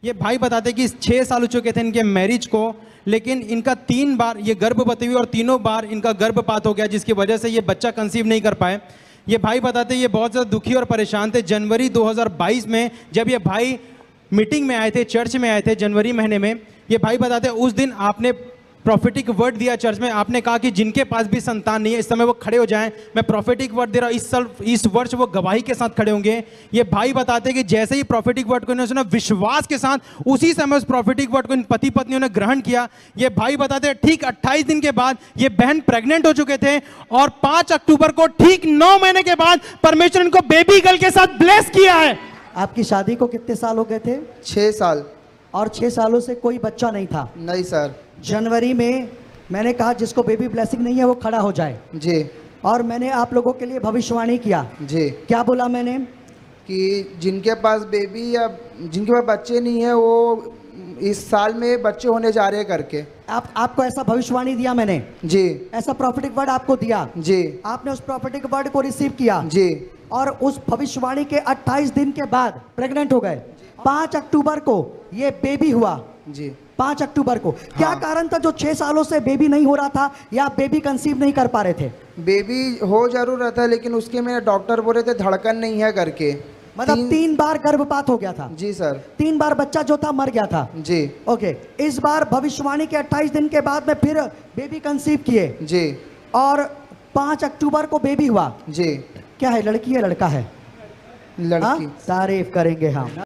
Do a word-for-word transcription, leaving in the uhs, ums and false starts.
ये भाई बताते कि छः साल हो चुके थे इनके मैरिज को, लेकिन इनका तीन बार ये गर्भवती हुई और तीनों बार इनका गर्भपात हो गया, जिसकी वजह से ये बच्चा कंसीव नहीं कर पाए। ये भाई बताते ये बहुत ज़्यादा दुखी और परेशान थे। जनवरी दो हज़ार बाईस में जब ये भाई मीटिंग में आए थे, चर्च में आए थे जनवरी महीने में, ये भाई बताते उस दिन आपने प्रॉफिटिक वर्ड दिया चर्च में। आपने कहा कि जिनके पास भी संतान नहीं है इस समय वो खड़े हो जाएं, मैं प्रॉफिटिक वर्ड दे रहा हूँ, इस साल इस वर्ष वो गवाही के साथ खड़े होंगे। ये भाई बताते कि जैसे ही प्रॉफिटिक वर्ड को इन्होंने सुना, विश्वास के साथ उसी समय उस प्रॉफिटिक वर्ड को इन पति पत्नियों ने ग्रहण किया। ये भाई बताते ठीक अट्ठाईस दिन के बाद ये बहन प्रेग्नेंट हो चुके थे और पांच अक्टूबर को ठीक नौ महीने के बाद परमेश्वर इनको बेबी गर्ल के साथ ब्लेस किया है। आपकी शादी को कितने साल हो गए थे? छः साल। और छह सालों से कोई बच्चा नहीं था? नहीं सर। जनवरी में मैंने कहा जिसको बेबी ब्लेसिंग नहीं है वो खड़ा हो जाए जी, और मैंने आप लोगों के लिए भविष्यवाणी किया जी। क्या बोला मैंने? कि जिनके पास बेबी या जिनके पास बच्चे नहीं है वो इस साल में बच्चे होने जा रहे हैं करके। आप आपको ऐसा भविष्यवाणी दिया मैंने? जी। ऐसा प्रॉफिटिक वर्ड आपको दिया? जी। आपने उस प्रॉफिटिक वर्ड को रिसीव किया? जी। और उस भविष्यवाणी के अट्ठाईस दिन के बाद प्रेग्नेंट हो गए। पाँच अक्टूबर को ये बेबी हुआ। जी। पाँच अक्टूबर को। हाँ। क्या कारण था जो छह सालों से बेबी नहीं हो रहा था या बेबी कंसीव नहीं कर पा रहे थे? बेबी हो जरूर रहा था लेकिन उसके में डॉक्टर बोल रहे थे धड़कन नहीं है करके। मतलब तीन, तीन बार गर्भपात हो गया था? जी सर। तीन बार बच्चा जो था मर गया था? जी। ओके। इस बार भविष्यवाणी के अट्ठाईस दिन के बाद में फिर बेबी कंसीव किए? जी। और पाँच अक्टूबर को बेबी हुआ? जी। क्या है, लड़की है लड़का है? लड़की। तारीफ करेंगे हम।